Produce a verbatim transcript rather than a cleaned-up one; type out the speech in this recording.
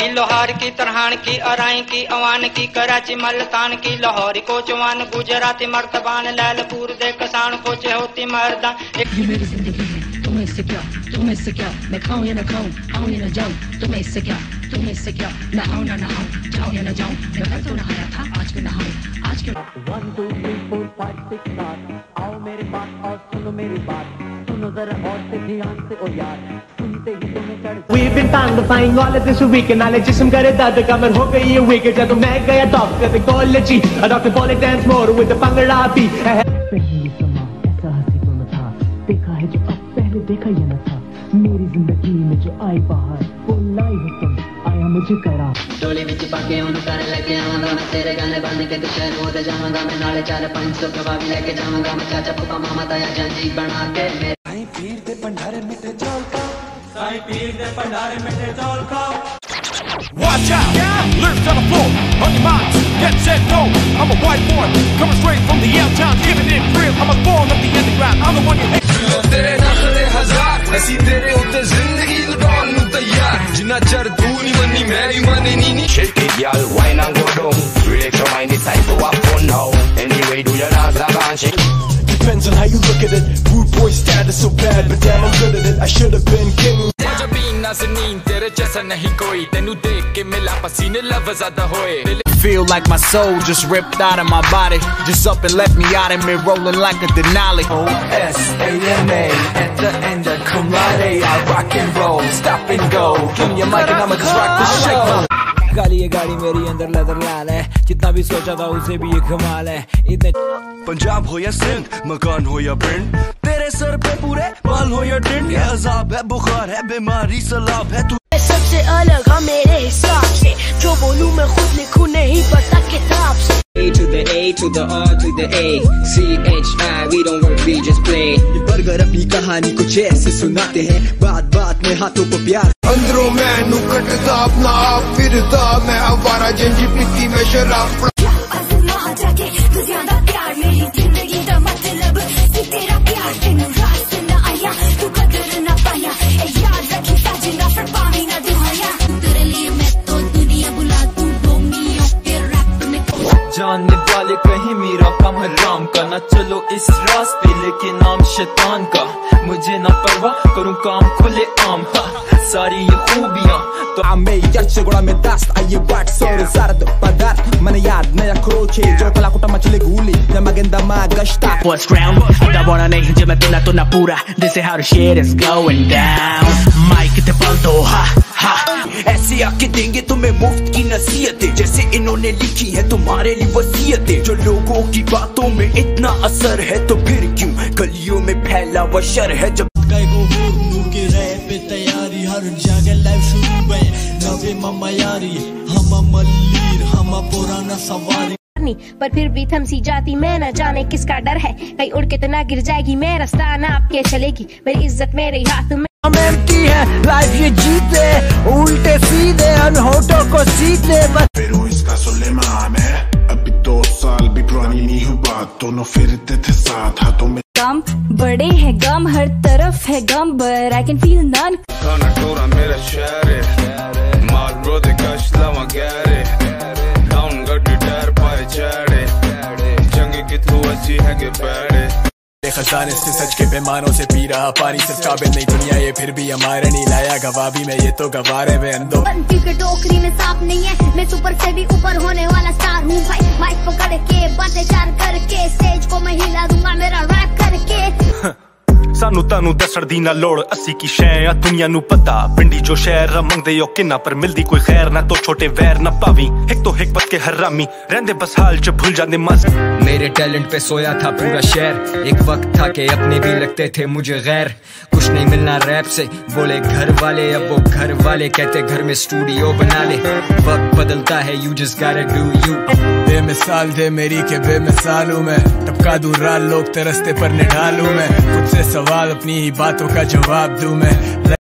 लोहार की, तरहान की, अराई की, अवान की, कराची मल्तान की, लाहौरी कोचवान, गुजराती मर्तबान, लैलपुर दे कसान कोचे होती मर्दा। ये मेरी जिंदगी है, तुम्हें इससे क्या, तुम्हें इससे क्या, मैं खाऊं या ना खाऊं, आऊं या ना जाऊं, तुम्हें इससे क्या, तुम्हें इससे क्या, ना आऊं ना नहाऊं, जाऊं या ना जाऊं, मैं कल तो नहाया था, आज क्यों नहाऊं, आज क्यों। One two three four five six सात, आओ मेरे पास और सुनो मेरी बात, सुनो जरा और से ध्यान से ओ यार, सुनते ही तुम्हें चढ़। We've been magnifying all of this week and I जिस्म करे दर्द कमर हो गई ये week जब मैं गया डॉक्टर के कॉलेज a doctor बोले dance more with the bhangra भी। पहले समा ऐसा हंसी तो न था, देखा है जो अब पहले देखा ये न था, मेरी जिंदगी में जो आई बाहर वो लाई हो तुम, आया मुझे करा। टोली विच पाके उन कर लेके आवांगा मैं, तेरे गाने बन के ते शहर हो जावांगा मैं, नाले चार पांच सौ कबाब लेके जावांगा मैं, चाचा पापा मामा ताया जांजी बना के मेरे। साईं पीर दे भंडारे मिठे चौल खाओ, साईं पीर दे भंडारे मिठे चौल खाओ। Watch out, lyrics on the floor, on your minds, get set, go. I'm a white boy, coming straight from the L-town, giving it real. I'm a born of the underground, I'm the one you hate. तेरे नखरे हजार, ऐसी तेरे उत्ते जिंदगी लुटान नू तैयार, जिन्ना चर तू नहीं मनी मैं भी मने नी नी। Shake it, y'all, wine and go down. Relax your mind, it's time to have fun now. Anyway, do your dance like a shake. Depends on how you look at it. Rude boy status so bad, but damn I'm good at it. I should have been king. तेरे जैसा नहीं कोई, तेनू देख के मिला पसीने लफ्ज़ ज़्यादा होए। Feel like my soul just ripped out of my body, just up and left me out of me rolling like a Denali. O S A M A at the end of come right, I rock and roll, stop and go. Give me your mic and I'ma just rock the show. काली ये गाड़ी मेरी अंदर leather लाल है, जितना भी सोचा था उसे भी ये कमाल है। इतने पंजाब हो या सिंध, मकान हो या पिंड, तेरे सर पे पूरे बाल हो या टिंड, ये अजाब है बुखार है बीमारी सलाब है तू सबसे अलग हाँ मेरे हिसाब से, जो बोलूं मैं खुद लिखूं नहीं पता किताब से। A to the A to the R to the A, C H I we don't work we just play। ये बर्गर अपनी कहानी कुछ ऐसे सुनाते हैं, बात बात में हाथों को प्यार। अंदरों मैं नु कटदा अपना आप फिरदा, मैं आवारा जंजी पीती मैं शराब। आजमा जाके तू ज्यादा प्यार मेरी जिंदगी का मतलब, कि तेरा प्यार तेनू रास न आया, तू कदर न पाया, याद रखी साजना फिर पावी न दुहाया, तेरे लिए मैं तो दुनिया बुला दूं, रोमियो के रैप में। जानने वाले कहीं मेरा काम हराम का, ना चलो इस रास्ते लेके नाम शैतान का, मुझे ना परवाह करूं काम खुले आम का, सारी ये खूबियां तो Amei yace gola me dast aye bat sore zard padar man yad naya croce jo kala kuta machile guli na magenda magashta What's ground da bona nahi je main tena to na pura, this is how the shit is going down. Mike te baldo ha ha, ऐसे आके देंगे तुम्हें मुफ्त की नसीहतें, जैसे इन्होंने लिखी है तुम्हारे लिए वसीयतें, जो लोगों की बातों में इतना असर है तो फिर क्यों गलियों में फैला वो शर है। जब के रहे पे तैयारी हर जगह लाइव शुरू में, नवे मामा यारी हम मल्लीर हम पुराना सवारी, पर फिर भी थम सी जाती मैं न जाने किसका डर है, कहीं उड़ के तो ना गिर जाएगी, मैं रास्ता ना आपके चलेगी, मेरी इज्जत मेरे हाथ में। की है लाइफ ये जीते उल्टे सीधे अनहोठों को सीधे फिर इसका सुलेमान है, अभी दो साल भी पुरानी नहीं हुई बात, दोनों फिरते थे साथ हाथों में। गम बड़े हैं गम हर तरफ है गम, but I can feel none। खाना टोरा मेरा शहर है, मार ब्रोदे कश लवा गहरे, डाउन गड्डी टायर पाए चढ़े, जंग की तू अच्छी है के पैड़े। खजाने से सच के पैमानों से पी रहा पानी, सिर्फ काबिल नहीं दुनिया ये फिर भी हमारे नहीं लाया गवाह भी मैं ये तो गवारे में अंधो। बंटी के टोकरी में सांप नहीं है, मैं सुपर से भी ऊपर होने वाला स्टार हूँ भाई, माइक पकड़ के बातें चार करके स्टेज को मैं हिला दूंगा मेरा रैप करके। सानू तानू दसण दी ना लोड़, अस्सी की शै आ दुनिया नू पता, पिंडी जो शहर मंगदे ओ किन्ना पर मिलदी कोई खैर ना, तो छोटे वैर ना पावी, एक तो हिकमत के हरामी रहंदे बस हाल च भूल जांदे मज। मेरे टैलेंट पे सोया था पूरा शहर, एक वक्त था कि अपने भी लगते थे मुझे गैर, कुछ नहीं मिलना रैप से बोले घर वाले, अब वो घर वाले कहते घर में स्टूडियो बना ले, वक्त बदलता है you just gotta do you। बेमिसाल थे मेरी के बेमिसाल हूँ मैं, टपका दूं राल लोग तरसते पर निढालूं मैं, खुद से सवाल अपनी ही बातों का जवाब दूं मैं।